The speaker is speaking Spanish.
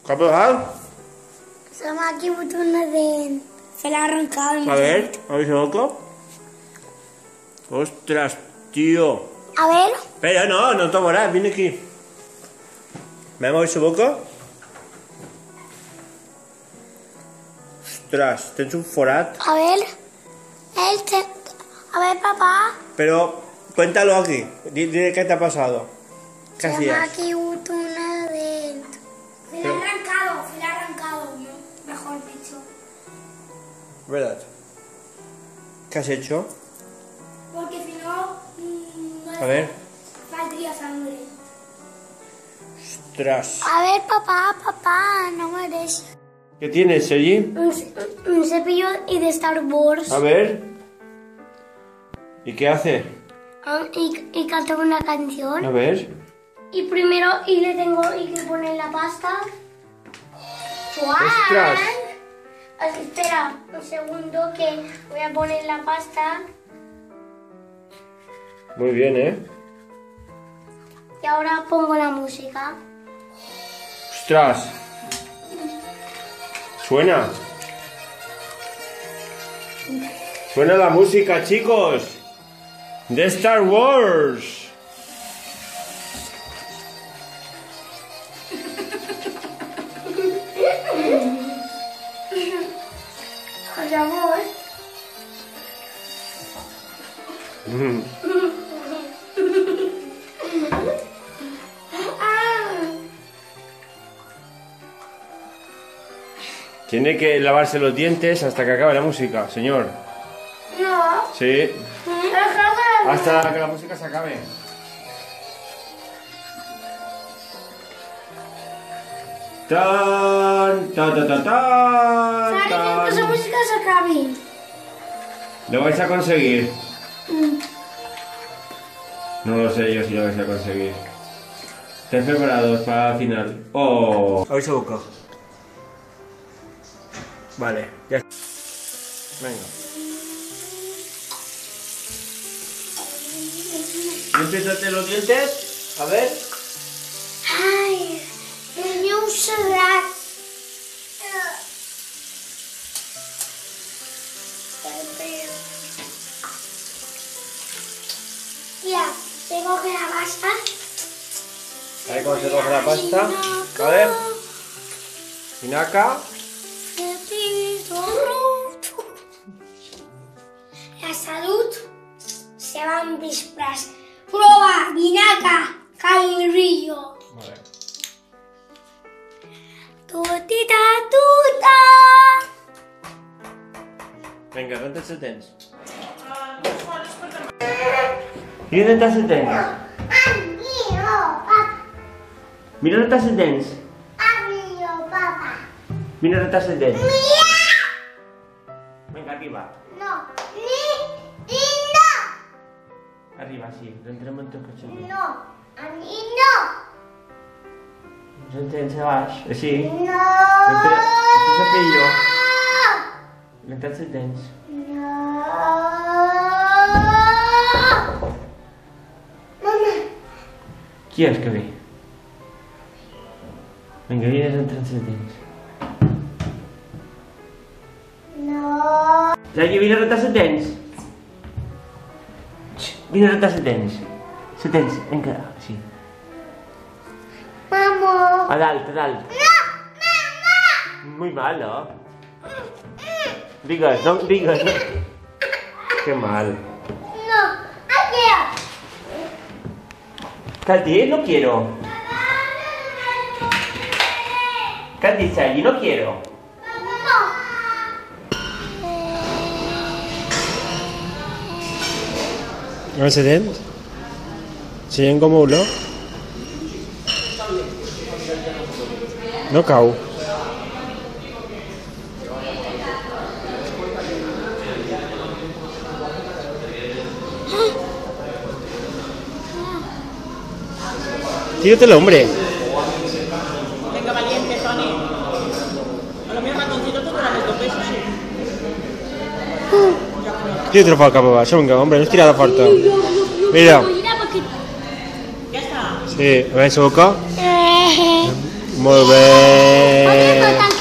¿Qué ha pasado? Se me ha equivocado una de... Se la ha arrancado. A ver, ¿habéis boca? Ostras, tío. A ver. Espera, no tomarás, viene aquí. ¿Me ha movido su boca? Ostras, tens un forat. A ver. A ver, papá. Pero, cuéntalo aquí. Dile qué te ha pasado. ¿Qué Se me ha hacías? equivocado una de... Me la ha arrancado, ¿no? Mejor dicho. ¿Verdad? ¿Qué has hecho? Porque si no... A ver. Saldría sangre. Ostras. A ver, papá, no me des. ¿Qué tienes allí? Un cepillo y de Star Wars. A ver. ¿Y qué hace? Y canta una canción. A ver. Y primero, y le tengo que poner la pasta. ¡Ostras! Espera un segundo que voy a poner la pasta. Muy bien, ¿eh? Y ahora pongo la música. ¡Ostras! Suena. Suena la música, chicos. De Star Wars. Por favor. Tiene que lavarse los dientes hasta que acabe la música, señor. No. Sí. Hasta que la música se acabe. Tan, tan, tan, tan, tan, tan. Esa música se acabe. ¿Lo vais a conseguir? No lo sé yo si lo vais a conseguir. ¿Estáis preparados para la final? ¡Oh! ¿Habéis a boca? Vale, ya. Venga. Límpiate los dientes. A ver. Ay, el meu serrat. Mira, se coge la pasta. A ver cómo se coge la pasta. A ver. Pinaca. La salut se va en vespres. Prova, vinaca, calrillo. Vale. Tutita, tuta. Vinga, renta't els dents. Mira rentar els dents. Mira rentar els dents. Mira rentar els dents. Vinga, arriba. No, ni Arriba, sí. Rentrem en tot el dents. no, a mi no. Els dents a baix. Així. No. El cepillo. Rentar els dents. No. Mama. Qui és que ve? Vinga, vine a rentar els dents. No. Sergi, vine a rentar els dents. Vine a rentar els dents. Els dents, vinga, sí. Mamo. A dalt, a dalt. No, mamá. Muy malo. Digues, no digues. Que mal. No, aquí. ¿Qué has dicho? No quiero. ¿Qué has dicho allí? No quiero. No. ¿No se den? ¿Se ven como uno? No cau. Tírate, hombre. Venga, valiente, Tony. A lo mejor ratoncito te dura los 2 pesos, sí. Tírate para acá, papá. Venga, hombre, no es tirada fuerte. Mira. Ya está. Sí, a ver su boca. Muy bien. Oye, pues,